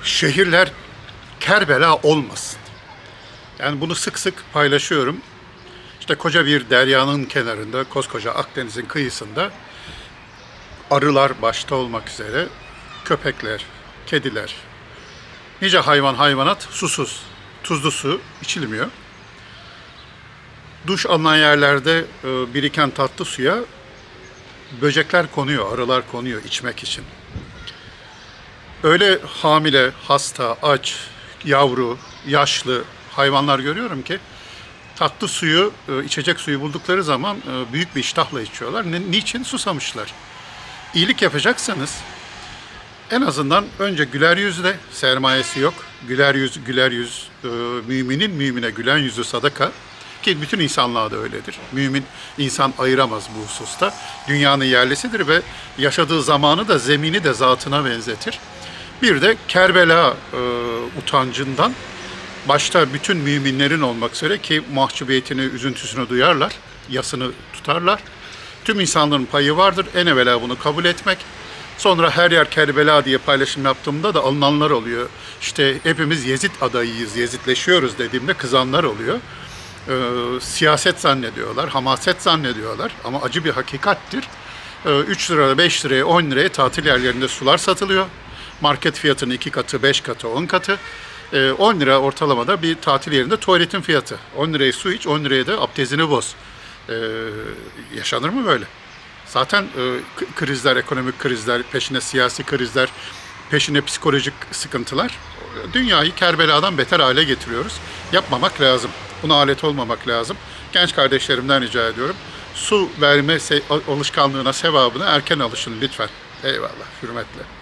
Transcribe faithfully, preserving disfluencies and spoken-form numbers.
şehirler Kerbela olmasın. Yani bunu sık sık paylaşıyorum. İşte koca bir deryanın kenarında, koskoca Akdeniz'in kıyısında arılar başta olmak üzere köpekler, kediler, nice hayvan hayvanat susuz, tuzlu su içilmiyor. Duş alınan yerlerde e, biriken tatlı suya böcekler konuyor, arılar konuyor içmek için. Öyle hamile, hasta, aç, yavru, yaşlı hayvanlar görüyorum ki tatlı suyu, e, içecek suyu buldukları zaman e, büyük bir iştahla içiyorlar. Ne, niçin? Susamışlar. İyilik yapacaksanız en azından önce güler yüzle, sermayesi yok. Güler yüz, güler yüz, e, müminin mümine gülen yüzü sadaka. Ki bütün insanlığa da öyledir. Mümin insan ayıramaz bu hususta. Dünyanın yerlisidir ve yaşadığı zamanı da zemini de zatına benzetir. Bir de Kerbela e, utancından başta bütün müminlerin olmak üzere ki mahcubiyetini, üzüntüsünü duyarlar, yasını tutarlar. Tüm insanların payı vardır. En evvela bunu kabul etmek. Sonra her yer Kerbela diye paylaşım yaptığımda da alınanlar oluyor. İşte hepimiz Yezid adayıyız, Yezidleşiyoruz dediğimde kızanlar oluyor. Ee, siyaset zannediyorlar, hamaset zannediyorlar ama acı bir hakikattir. Ee, üç liraya, beş liraya, on liraya tatil yerlerinde sular satılıyor. Market fiyatının iki katı, beş katı, on katı. Ee, on lira ortalamada bir tatil yerinde tuvaletin fiyatı. on liraya su iç, on liraya da abdestini boz. Ee, yaşanır mı böyle? Zaten e, krizler, ekonomik krizler, peşine siyasi krizler, peşine psikolojik sıkıntılar. Dünyayı Kerbela'dan beter hale getiriyoruz. Yapmamak lazım. Buna alet olmamak lazım. Genç kardeşlerimden rica ediyorum. Su verme alışkanlığına, sevabına erken alışın lütfen. Eyvallah, hürmetle.